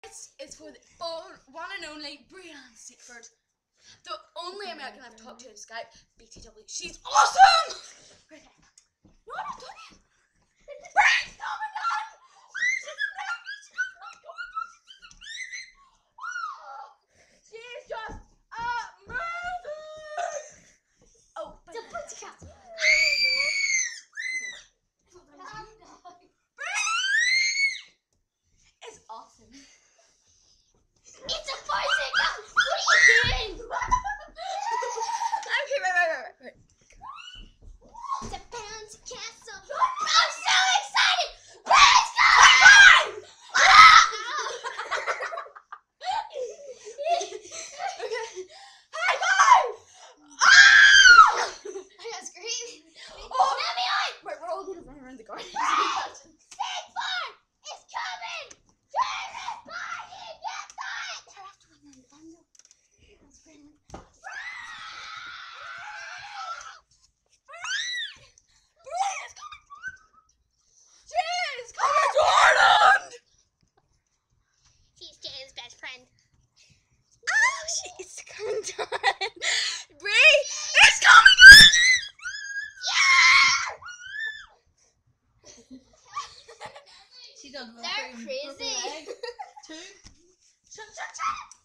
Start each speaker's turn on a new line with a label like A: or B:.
A: It's for the one and only Brianne Seaford, the only American I've talked to in Skype. BTW, she's awesome. Okay. No, I'm not done yet. Brian's coming on. She's just amazing. Oh, but it's awesome.
B: It's a bicycle! What are you doing?
A: Okay, right.
B: It's a bouncy castle. I'm so excited! Let's go!
A: Okay. High five!
B: I got screaming.
A: Oh,
B: Let me on!
A: wait, we're all gonna run around the garden.
B: Six fun! It's coming! Everybody get that!
A: I have to run around the garden. That's great.
B: She's Jane's best friend.
A: Oh, she is coming down. Bree, it's coming down. Yeah. She does.
B: They're crazy.
A: Two. Shut.